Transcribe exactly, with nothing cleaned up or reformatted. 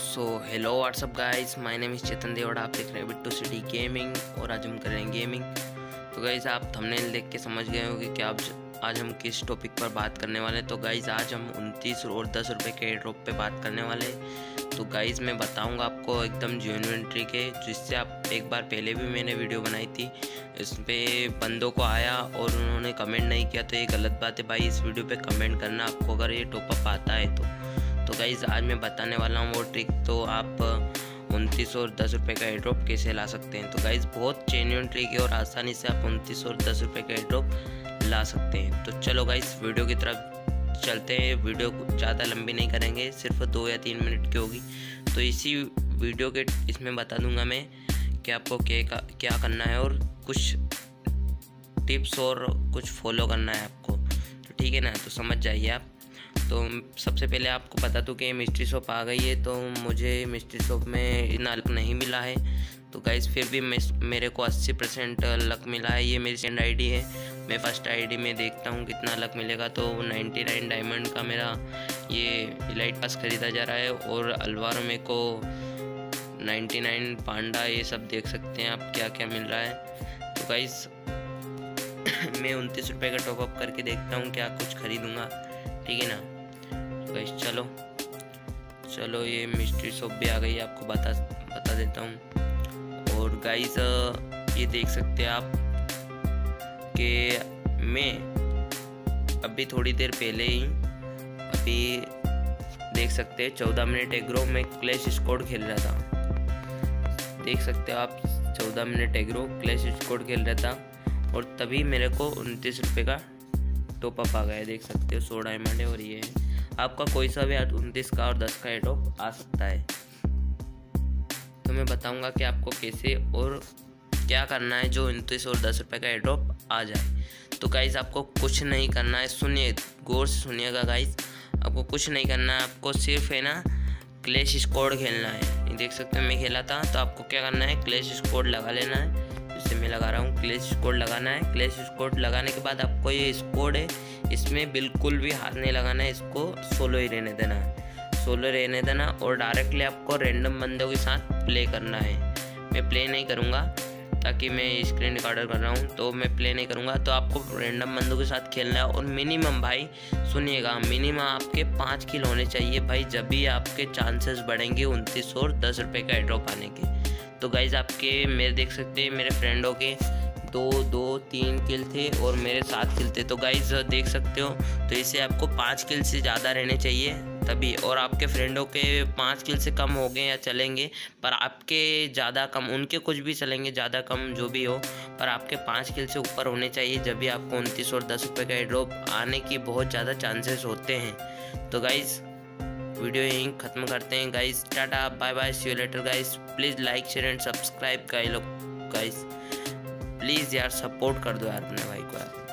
So hello WhatsApp guys, my name is Chetan Devda. आप देख रहे हैं बिट्टू सिटी गेमिंग और आज हम कर रहे हैं गेमिंग। तो गाइस आप थंबनेल देख के समझ गए होंगे कि आप आज हम किस टॉपिक पर बात करने वाले हैं। तो गाइस आज हम उनतीस और दस रुपये के एयर ड्रॉप पे बात करने वाले हैं। तो गाइस मैं बताऊंगा आपको एकदम जेन्युइन ट्रिक है, जिससे आप एक बार पहले भी मैंने वीडियो बनाई थी, इस पर बंदों को आया और उन्होंने कमेंट नहीं किया। तो ये गलत बात है भाई, इस वीडियो पे कमेंट करना आपको अगर ये टॉपअप आता है तो। तो गाइज़ आज मैं बताने वाला हूँ वो ट्रिक। तो आप उनतीस और दस रुपये का एयर ड्रॉप कैसे ला सकते हैं। तो गाइज़ बहुत जेन्युइन ट्रिक है और आसानी से आप उनतीस और दस रुपये का एयर ड्रॉप ला सकते हैं। तो चलो गाइज़ वीडियो की तरफ चलते हैं। वीडियो ज़्यादा लंबी नहीं करेंगे, सिर्फ दो या तीन मिनट की होगी। तो इसी वीडियो के इसमें बता दूंगा मैं कि आपको क्या क्या करना है और कुछ टिप्स और कुछ फॉलो करना है आपको। तो ठीक है ना, तो समझ जाइए आप। तो सबसे पहले आपको बता दूं कि मिस्ट्री शॉप आ गई है। तो मुझे मिस्ट्री शॉप में इतना लक नहीं मिला है। तो गाइस फिर भी मेरे को अस्सी परसेंट लक मिला है। ये मेरी सेकंड आईडी है। मैं फर्स्ट आईडी में देखता हूँ कितना लक मिलेगा। तो निन्यानवे डायमंड का मेरा ये इलाइट पास खरीदा जा रहा है और अलवारो में को निन्यानवे पांडा, ये सब देख सकते हैं आप क्या क्या मिल रहा है। तो गाइस मैं उनतीस रुपये का टॉपअप करके देखता हूँ क्या कुछ खरीदूँगा, ठीक है ना। तो गाइस चलो चलो ये मिस्ट्री शॉप भी आ गई है, आपको बता बता देता हूँ। और गाइस ये देख सकते हैं आप कि मैं अभी थोड़ी देर पहले ही अभी देख सकते हैं चौदह मिनट एग्रो में क्लैश स्क्वाड खेल रहा था। देख सकते हो आप चौदह मिनट एग्रो क्लैश स्क्वाड खेल रहा था और तभी मेरे को उनतीस रुपये का टॉपअप आ गया। देख सकते हो सौ डायमंड है और ये है। आपका कोई सा भी उनतीस का और दस का एयर ड्रॉप आ सकता है। तो मैं बताऊंगा कि आपको कैसे और क्या करना है जो उनतीस और दस रुपये का एयर ड्रॉप आ जाए। तो गाइस आपको कुछ नहीं करना है, सुनिए गौर से सुनिएगा गाइस। आपको कुछ नहीं करना है, आपको सिर्फ है ना क्लैश स्क्वाड खेलना है। ये देख सकते हो मैं खेला था। तो आपको क्या करना है, क्लैश स्क्वाड लगा लेना है। जैसे मैं लगा रहा हूँ, क्लैश स्क्वाड लगाना है। क्लैश स्क्वाड लगाने के बाद आपको ये स्क्वाड है, इसमें बिल्कुल भी हाथ नहीं लगाना है। इसको सोलो ही रहने देना है, सोलो रहने देना और डायरेक्टली आपको रैंडम बंदों के साथ प्ले करना है। मैं प्ले नहीं करूँगा ताकि मैं स्क्रीन रिकॉर्डर कर रहा हूँ, तो मैं प्ले नहीं करूँगा। तो आपको रैंडम बंदों के साथ खेलना है और मिनिमम भाई सुनिएगा, मिनिमम आपके पाँच किल होने चाहिए भाई, जब भी आपके चांसेस बढ़ेंगे उनतीस और दस रुपये का एयर ड्रॉप आने के। तो गाइज आपके मेरे देख सकते हैं मेरे फ्रेंडों के दो दो तीन किल थे और मेरे सात किल थे। तो गाइज देख सकते हो, तो इसे आपको पाँच किल से ज़्यादा रहने चाहिए तभी। और आपके फ्रेंडों के पाँच किल से कम हो गए या चलेंगे, पर आपके ज़्यादा कम, उनके कुछ भी चलेंगे, ज़्यादा कम जो भी हो, पर आपके पाँच किल से ऊपर होने चाहिए, जब भी आपको उनतीस और दस रुपये का एयर ड्रॉप आने की बहुत ज़्यादा चांसेस होते हैं। तो गाइज़ वीडियो यहीं ख़त्म करते हैं guys. Tata bye bye, see you later guys. Please like share and subscribe guys लोग गाइस, प्लीज़ यार सपोर्ट कर दो यार अपने भाई को यार।